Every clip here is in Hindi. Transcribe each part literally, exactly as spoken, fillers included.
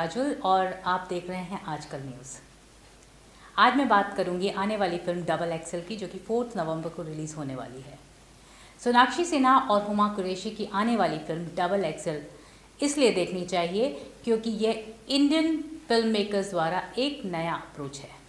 काजल और आप देख रहे हैं आजकल न्यूज़। आज मैं बात करूंगी आने वाली फिल्म डबल एक्सेल की, जो कि फोर्थ नवंबर को रिलीज़ होने वाली है। सोनाक्षी सिन्हा और हुमा कुरैशी की आने वाली फिल्म डबल एक्सेल इसलिए देखनी चाहिए क्योंकि यह इंडियन फिल्म मेकर्स द्वारा एक नया अप्रोच है।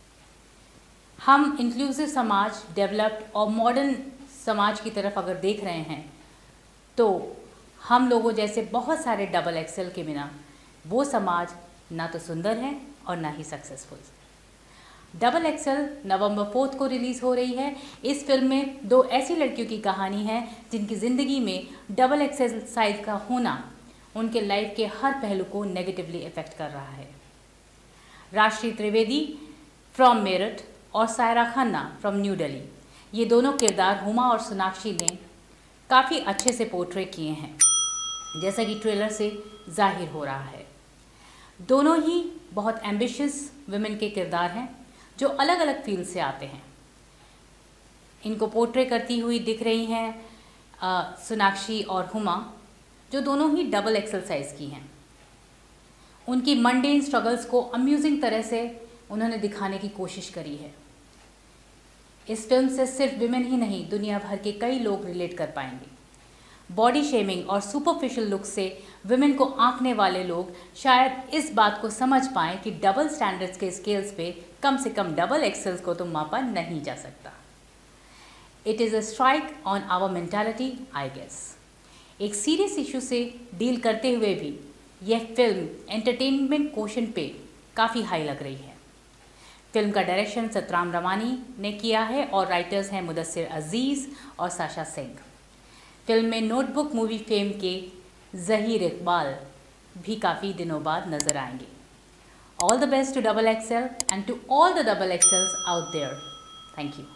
हम इंक्लूसिव समाज, डेवलप्ड और मॉडर्न समाज की तरफ अगर देख रहे हैं तो हम लोगों जैसे बहुत सारे डबल एक्सेल के बिना वो समाज ना तो सुंदर है और ना ही सक्सेसफुल। डबल एक्सेल नवंबर फोर्थ को रिलीज़ हो रही है। इस फिल्म में दो ऐसी लड़कियों की कहानी है जिनकी ज़िंदगी में डबल एक्सेल साइज का होना उनके लाइफ के हर पहलू को नेगेटिवली इफ़ेक्ट कर रहा है। राष्ट्रीय त्रिवेदी फ्रॉम मेरठ और सायरा खन्ना फ्रॉम न्यू दिल्ली, ये दोनों किरदार हुमा और सोनाक्षी ने काफ़ी अच्छे से पोर्ट्रे किए हैं, जैसा कि ट्रेलर से जाहिर हो रहा है। दोनों ही बहुत एम्बिशियस वुमेन के किरदार हैं जो अलग अलग फील्ड से आते हैं। इनको पोर्ट्रे करती हुई दिख रही हैं सोनाक्षी और हुमा, जो दोनों ही डबल एक्सेल साइज की हैं। उनकी मंडेन स्ट्रगल्स को अम्यूजिंग तरह से उन्होंने दिखाने की कोशिश करी है। इस फिल्म से सिर्फ विमेन ही नहीं, दुनिया भर के कई लोग रिलेट कर पाएंगे। बॉडी शेमिंग और सुपरफिशियल लुक से विमेन को आंकने वाले लोग शायद इस बात को समझ पाएं कि डबल स्टैंडर्ड्स के स्केल्स पे कम से कम डबल एक्सेल्स को तो मापा नहीं जा सकता। It is a strike on our mentality I guess. एक सीरियस इशू से डील करते हुए भी यह फिल्म एंटरटेनमेंट कोशन पे काफ़ी हाई लग रही है। फिल्म का डायरेक्शन सतराम रमानी ने किया है और राइटर्स हैं मुदस्सिर अजीज़ और साशा सिंह। फिल्म में नोटबुक मूवी फेम के ज़हीर इकबाल भी काफ़ी दिनों बाद नजर आएंगे। All the best to double XL and to all the double XLs out there. Thank you.